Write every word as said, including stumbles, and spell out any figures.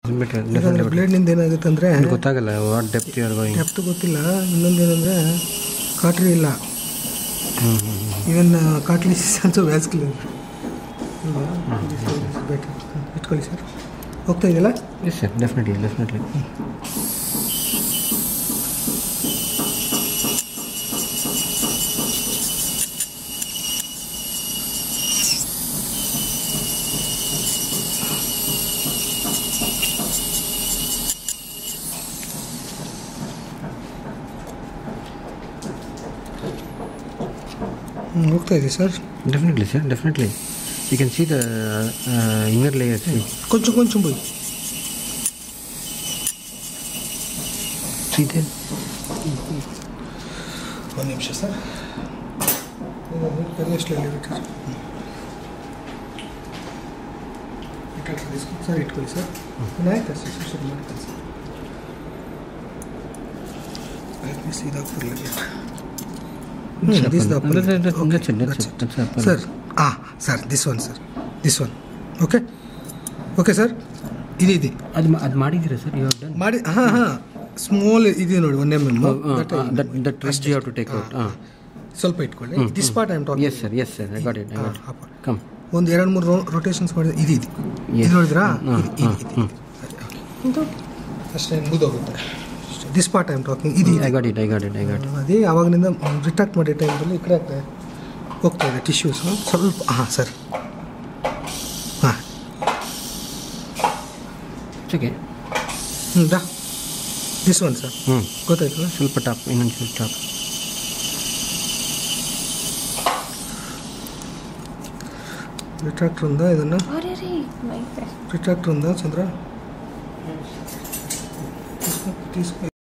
ಬ್ಲೇಡ್ನಿಂದ ಏನಾಗುತ್ತೆ ಅಂದರೆ ಗೊತ್ತಾಗಲ್ಲ what depth you are going. Depth ಗೊತ್ತಿಲ್ಲ. ಇನ್ನೊಂದು ಏನಂದರೆ ಕಾಟ್ರಿ ಇಲ್ಲ. Even cartilage also vascular. Better ಇಟ್ಕೊಳ್ಳಿ ಸರ್. ಹೋಗ್ತಾ ಇದೆಯಲ್ಲ? Yes sir, definitely definitely. ಹೋಗ್ತಾ ಇದೆ sir. Definitely sir, definitely. You can see the inner layers. కొంచెం కొంచెం పోయి ಇದೆ. ಒಂದು ನಿಮಿಷ ಸರ್. ಸರ್ ಇಟ್ಕೊಳ್ಳಿ ಸರ್. ಆಯ್ತಾ ಸರ್? ಸರ್ ಮಾಡ್ತೀನಿ ಸರ್. ಇದಾಗ್ತಿರಲಿಲ್ಲ ಸರ್. ಹಾಂ sir, this one sir, this one. Okay okay sir. ಇದು ಇದೆ. ಅದು ಅದು ಮಾಡಿದ್ದೀರಾ ಸರ್? ಯು ಡನ್ ಮಾಡಿ. ಹಾಂ ಹಾಂ, ಸ್ಮಾಲ್ ಇದೆ ನೋಡಿ, one M M. That twist you have to take out. ಹಾಂ, ಸ್ವಲ್ಪ ಇಟ್ಕೊಳ್ಳಿ. This part I am talking. Yes sir, yes sir, I got it, I got it. Come. ಒಂದು ಎರಡು ಮೂರು ರೊಟೇಷನ್ಸ್ ಮಾಡಿದ್ರೆ ಇದು ಇದೆ. ಇದು ನೋಡಿದ್ರಾ? ಇದು ಅಷ್ಟೇ ಮುಗಿದೋಗುತ್ತೆ. This part I am talking. ಇದು I got it, I got it, I got it. ಅದೇ ಆವಾಗಿನಿಂದ ರಿಟ್ರಾಕ್ಟ್ ಮಾಡೋ ಟೈಮಲ್ಲಿ ಈ ಕಡೆ ಆಗ್ತಾ ಹೋಗ್ತಾ ಇದೆ ಟಿಶ್ಯೂಸ್ ಸ್ವಲ್ಪ. ಹಾಂ ಸರ್. ಹಾಂ ಓಕೆ. ಹ್ಞೂ ದಾ ದಿಸ್ ಒನ್ ಸರ್. ಹ್ಞೂ ಗೊತ್ತಾಯ್ತು. ಸ್ವಲ್ಪ ಟಾಪ್, ಇನ್ನೊಂದು ಸ್ವಲ್ಪ ಟಾಪ್. ರಿಟ್ರಾಕ್ಟರ್ ఉందా ಇದನ್ನು? ರಿಟ್ರಾಕ್ಟರ್ ఉందా ಚಂದ್ರ? తీసుకో తీసుకో